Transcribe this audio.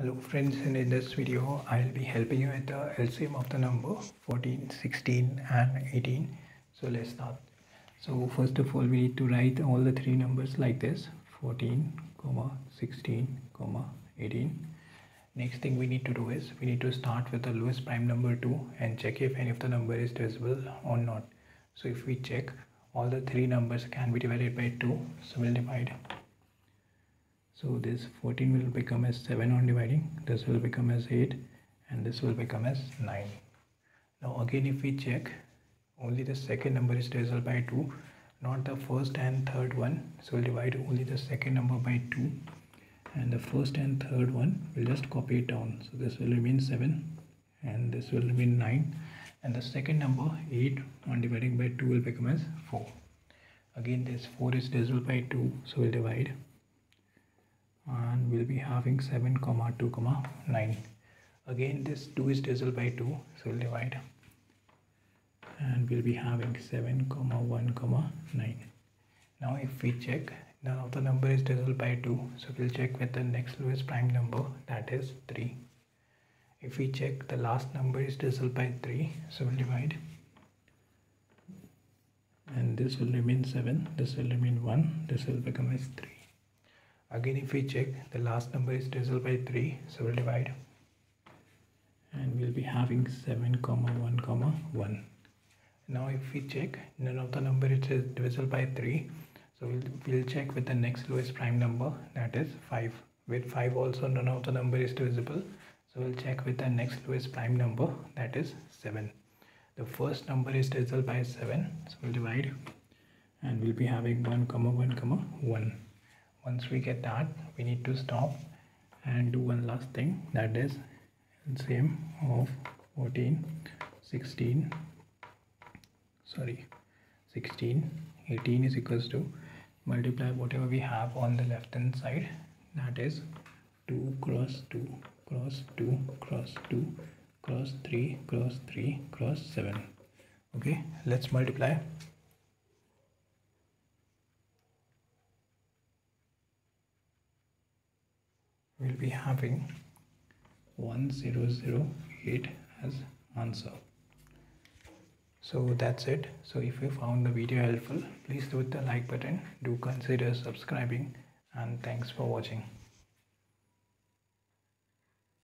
Hello friends, and in this video I'll be helping you with the LCM of the number 14, 16 and 18. So let's start. So first of all we need to write all the three numbers like this: 14, 16, 18. Next thing we need to do is we need to start with the lowest prime number 2 and check if any of the number is divisible or not. So if we check, all the three numbers can be divided by 2, so we'll divide. So this 14 will become as 7 on dividing, this will become as 8, and this will become as 9. Now again if we check, only the second number is divisible by 2, not the first and third one. So we'll divide only the second number by 2, and the first and third one we'll just copy it down. So this will remain 7 and this will remain 9, and the second number 8 on dividing by 2 will become as 4. Again this 4 is divisible by 2, so we'll divide, and we'll be having 7 2 9. Again this 2 is divisible by 2, so we'll divide, and we'll be having 7 1 9. Now if we check, none of the number is divisible by 2, so we'll check with the next lowest prime number, that is 3. If we check, the last number is divisible by 3, so we'll divide, and this will remain 7, this will remain 1, this will become as 3. Again if we check, the last number is divisible by 3, so we'll divide, and we'll be having 7 1 1. Now if we check, none of the number is divisible by 3, so we'll check with the next lowest prime number, that is 5. With 5 also none of the number is divisible, so we'll check with the next lowest prime number, that is 7. The first number is divisible by 7, so we'll divide, and we'll be having 1 1 1. Once we get that, we need to stop and do one last thing, that is LCM of 16, 18 is equals to multiply whatever we have on the left hand side, that is 2 cross 2 cross 2 cross 2 cross 3 cross 3 cross 7. Okay, let's multiply. We'll be having 1008 as answer. So that's it. So if you found the video helpful, please do hit the like button, do consider subscribing, and thanks for watching.